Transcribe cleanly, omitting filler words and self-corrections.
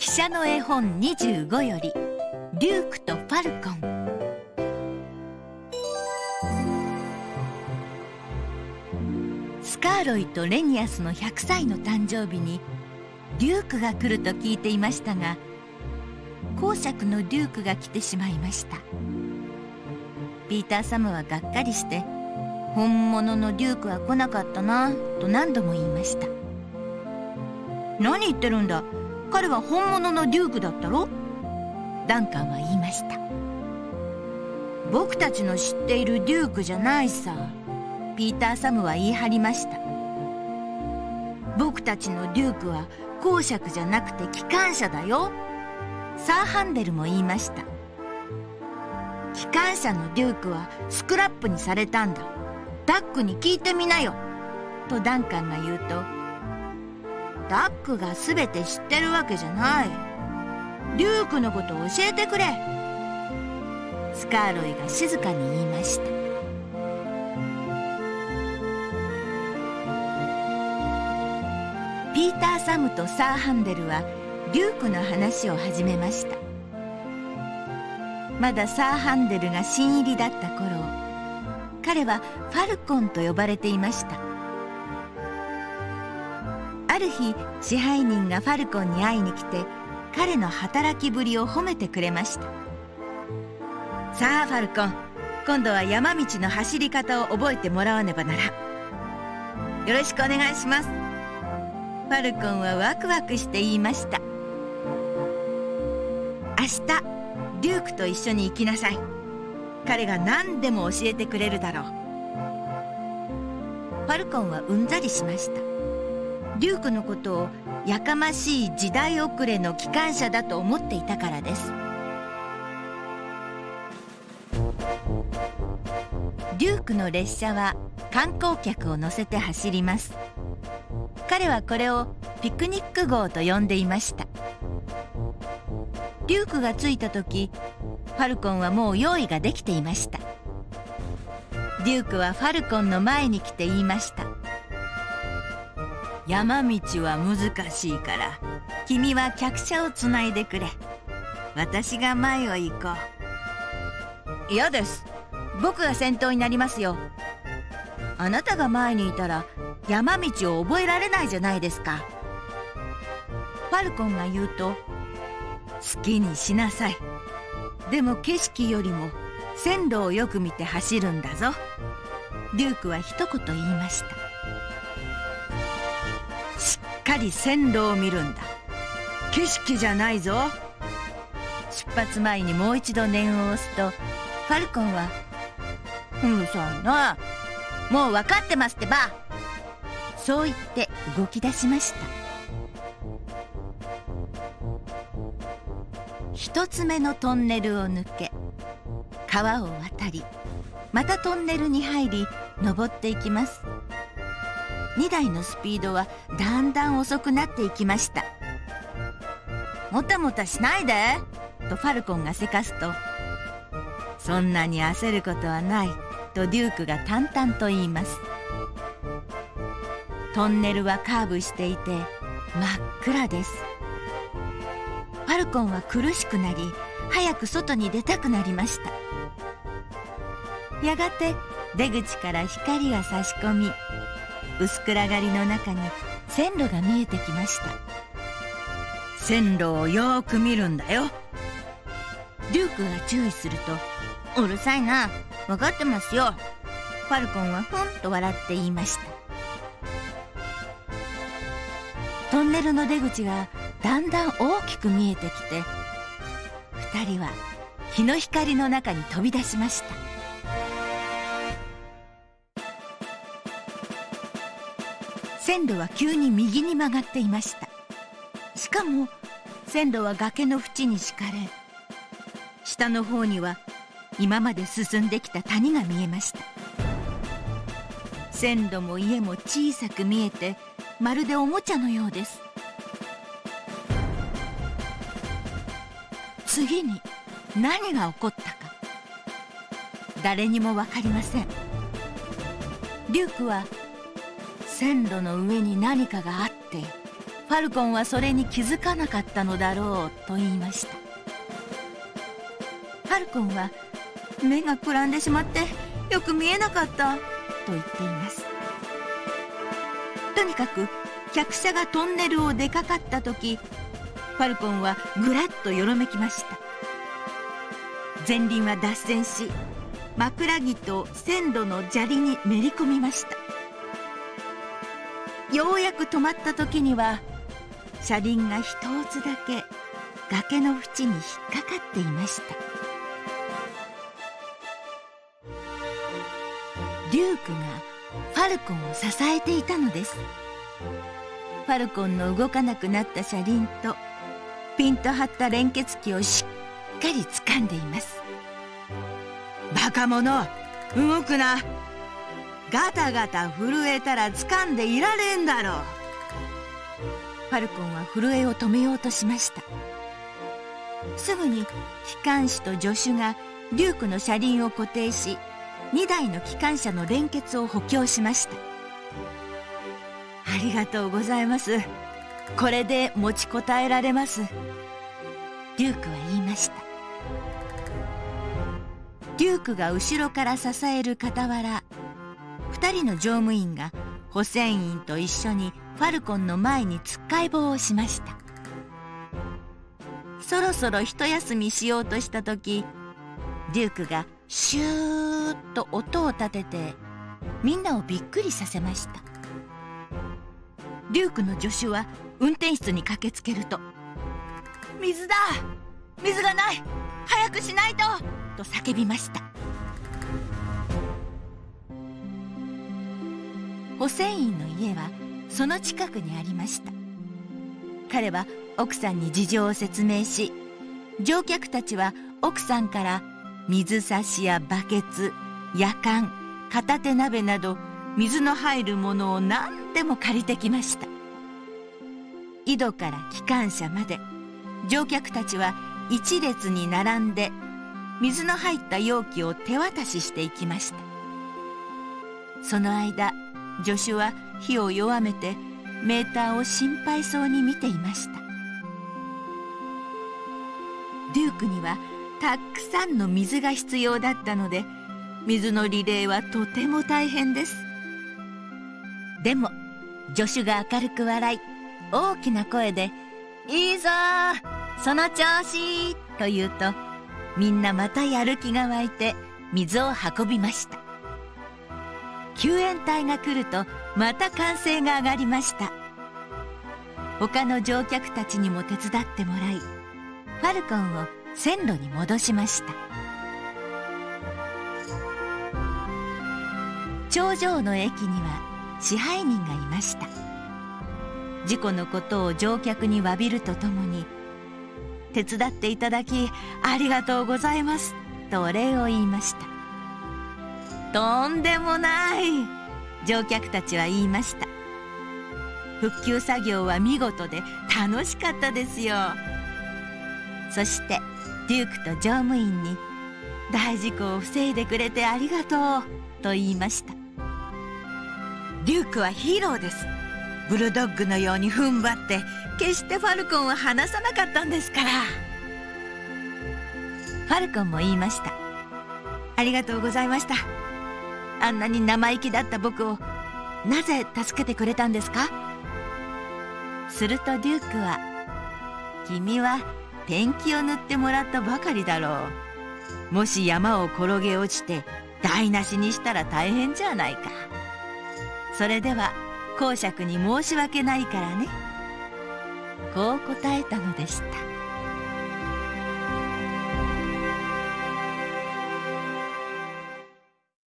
汽車の絵本25よりデュークとファルコン。スカーロイとレニアスの100歳の誕生日にデュークが来ると聞いていましたが、公爵のデュークが来てしまいました。ピーター・サムはがっかりして、本物のデュークは来なかったなと何度も言いました。何言ってるんだ、彼は本物のデュークだったろ。ダンカンは言いました。僕たちの知っているデュークじゃないさ、ピーター・サムは言い張りました。僕たちのデュークは公爵じゃなくて機関車だよ。サーハンデルも言いました。機関車のデュークはスクラップにされたんだ。ダックに聞いてみなよ。とダンカンが言うと、ダックが全て知ってるわけじゃない。デュークのことを教えてくれ。スカーロイが静かに言いました。ピーター・サムとサーハンデルはデュークの話を始めました。まだサーハンデルが新入りだった頃、彼はファルコンと呼ばれていました。ある日、支配人がファルコンに会いに来て、彼の働きぶりを褒めてくれました。さあファルコン、今度は山道の走り方を覚えてもらわねばならん。よろしくお願いします。ファルコンはワクワクして言いました。明日デュークと一緒に行きなさい。彼が何でも教えてくれるだろう。ファルコンはうんざりしました。デュークのことをやかましい時代遅れの機関車だと思っていたからです。デュークの列車は観光客を乗せて走ります。彼はこれをピクニック号と呼んでいました。デュークが着いた時、ファルコンはもう用意ができていました。デュークはファルコンの前に来て言いました。山道は難しいから、君は客車をつないでくれ。私が前を行こう。嫌です。僕が先頭になりますよ。あなたが前にいたら山道を覚えられないじゃないですか。ファルコンが言うと、好きにしなさい。でも景色よりも線路をよく見て走るんだぞ。デュークは一言言いました。しっかり線路を見るんだ。景色じゃないぞ。出発前にもう一度念を押すと、ファルコンは、うるさいな。もう分かってますってば。そう言って動き出しました。一つ目のトンネルを抜け、川を渡り、またトンネルに入り、登っていきます。2台のスピードはだんだん遅くなっていきました。もたもたしないでとファルコンがせかすと、そんなに焦ることはないとデュークが淡々と言います。トンネルはカーブしていて真っ暗です。ファルコンは苦しくなり、早く外に出たくなりました。やがて出口から光が差し込み、薄暗がりの中に線路が見えてきました。線路をよーく見るんだよ。デュークが注意すると、うるさいな、分かってますよ。ファルコンはふんと笑って言いました。トンネルの出口がだんだん大きく見えてきて、二人は日の光の中に飛び出しました。線路は急に右に曲がっていました。しかも線路は崖の縁に敷かれ、下の方には今まで進んできた谷が見えました。線路も家も小さく見えて、まるでおもちゃのようです。次に何が起こったか、誰にも分かりません。デュークは線路の上に何かがあってファルコンはそれに気づかなかったのだろうと言いました。ファルコンは目がくらんでしまってよく見えなかったと言っています。とにかく客車がトンネルを出かかった時、ファルコンはぐらっとよろめきました。前輪は脱線し、枕木と線路の砂利にめり込みました。ようやく止まった時には車輪が一つだけ崖の縁に引っかかっていました。デュークがファルコンを支えていたのです。ファルコンの動かなくなった車輪とピンと張った連結器をしっかり掴んでいます。バカ者、動くな。ガタガタ震えたら掴んでいられんだろう。ファルコンは震えを止めようとしました。すぐに機関士と助手がデュークの車輪を固定し、2台の機関車の連結を補強しました。ありがとうございます。これで持ちこたえられます。デュークは言いました。デュークが後ろから支える傍ら、2人の乗務員が保線員と一緒にファルコンの前につっかい棒をしました。そろそろ一休みしようとした時、デュークがシューッと音を立ててみんなをびっくりさせました。デュークの助手は運転室に駆けつけると、水だ、水がない、早くしないとと叫びました。保線員の家はその近くにありました。彼は奥さんに事情を説明し、乗客たちは奥さんから水差しやバケツ、やかん、片手鍋など水の入るものを何でも借りてきました。井戸から機関車まで乗客たちは一列に並んで水の入った容器を手渡ししていきました。その間、助手は火を弱めてメーターを心配そうに見ていました。デュークにはたくさんの水が必要だったので、水のリレーはとても大変です。でも助手が明るく笑い、大きな声で「いいぞー、その調子!」と言うと、みんなまたやる気が湧いて水を運びました。救援隊が来るとまた歓声が上がりました。他の乗客たちにも手伝ってもらい、ファルコンを線路に戻しました。頂上の駅には支配人がいました。事故のことを乗客に詫びるとともに、手伝っていただきありがとうございますとお礼を言いました。とんでもない、乗客たちは言いました。復旧作業は見事で楽しかったですよ。そしてデュークと乗務員に大事故を防いでくれてありがとうと言いました。デュークはヒーローです。ブルドッグのように踏ん張って決してファルコンを離さなかったんですから。ファルコンも言いました。ありがとうございました。あんなに生意気だった僕をなぜ助けてくれたんですか？するとデュークは、君はペンキを塗ってもらったばかりだろう。もし山を転げ落ちて台無しにしたら大変じゃないか。それでは公爵に申し訳ないからね。こう答えたのでした。